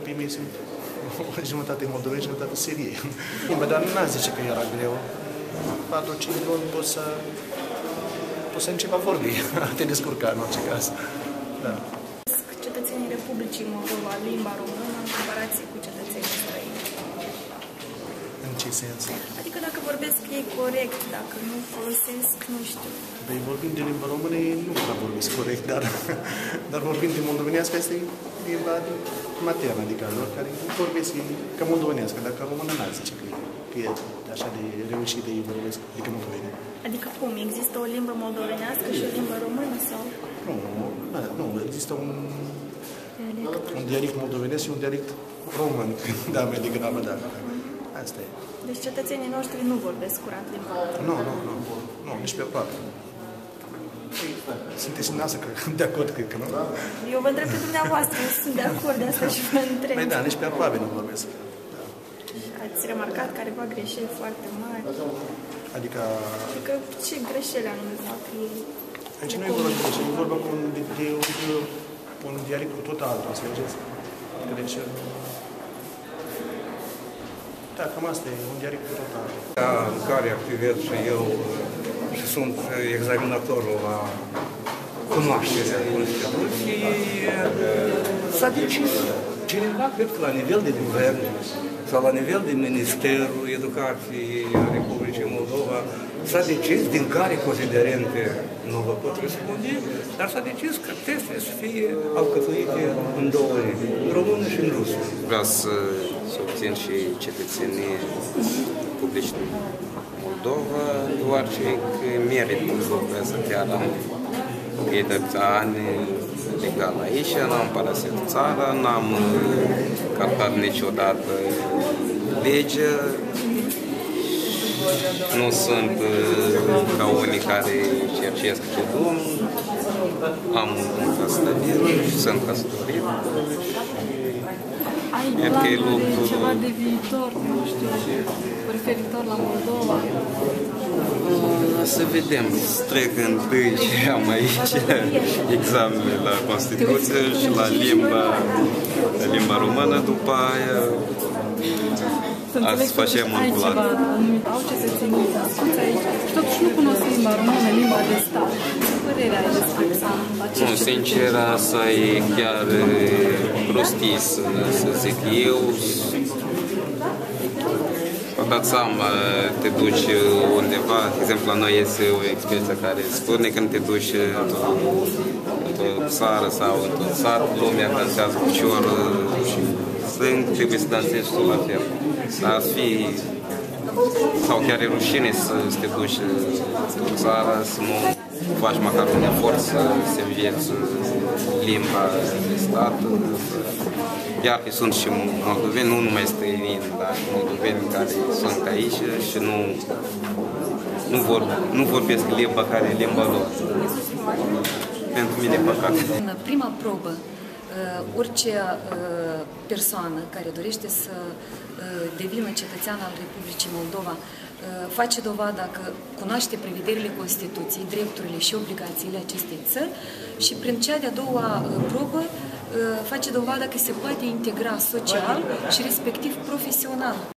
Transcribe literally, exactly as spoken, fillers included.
copiii mei sunt o jumătate moldoveni, jumătate sirie. Dar nu n-aș zice că era greu. patru cinci luni poți să, poți să începi a vorbi, a te descurca în orice caz. Da. Cetățenii Republicii Moldova limba română în comparație cu cetățenii străini. În ce sens? Adică dacă vorbesc ei corect, dacă nu folosesc, nu știu. Păi vorbind de limba română, ei nu prea vorbesc corect, dar, dar vorbind de moldovenească, este limba maternă, adică lor care vorbesc ca moldovenească, dar ca română n-ar zice că, că e așa de reușit de ei vorbesc, adică moldoveni. Adică cum? Există o limbă moldovenească și o limbă română sau? Nu, nu, există un dialect, un dialect moldovenesc și un dialect român, da, mai degrabă, da. Asta e. Deci cetățenii noștri nu vorbesc curat limba. Nu, nu, nu, nu, nici pe aproape. Sunteți în asta, de acord, cred că, nu? Eu vă întreb pe dumneavoastră, eu sunt de acord, de asta și vă întreb. Păi da, nici pe aproape nu vorbesc. Da. Ați remarcat careva greșeli foarte mari? Adică... Adică ce greșeli anume fac ei? Aici nu e vorba de greșeli, e vorba cu un, de, de, de, un dialect cu tot altul, înțelegeți? Greșeli. Da, cam asta e, un dialect cu tot altul. Da, în care activez și eu și sunt examinatorul la cunoașterea Constituției, s-a decis cineva, cred că la nivel de guvern sau la nivel de Ministerul Educației Republicii Moldova, s-a decis din care considerente nu vă pot răspunde, dar s-a decis că testele să fie alcătuite în două limbi, în română și în rusă. Vreau să, să obțin și cetățenie publici Moldova, deoarece merită să chiar am câteva ani legal aici, n-am părăsit țara, n-am călcat niciodată legea. Nu sunt ca unii care cercesc pe drum, am un căsătorit și sunt căsătorit. Ai planuri de ceva de viitor, nu știu, referitor la Moldova? Să vedem, trec întâi ce am aici examene la Constituție și la limba, limba română, după aia azi facem un plan. Au cetățenii, asculți aici și totuși nu cunosc limba română, limba de stat. Ce părere ai despre acești Nu, sincer, asta e chiar prostii, să zic eu. Vă dați seama, te duci undeva, de exemplu, la noi este o expresie care spune când te duci într-o într țară sau într-un sat, lumea dansează piciorul și stâng, trebuie să dansezi tu la fel. Dar ar fi, sau chiar e rușine să, să te duci într-o țară, să nu faci măcar un efort să, să înveți limba de stat. Iar că sunt și moldoveni, nu numai străini, dar moldoveni care sunt aici și nu, nu, vor, nu vorbesc limba care e limba lor. Pentru mine e păcat. În prima probă, orice persoană care dorește să devină cetățean al Republicii Moldova face dovada că cunoaște prevederile Constituției, drepturile și obligațiile acestei țări și prin cea de-a doua probă face dovada că se poate integra social și respectiv profesional.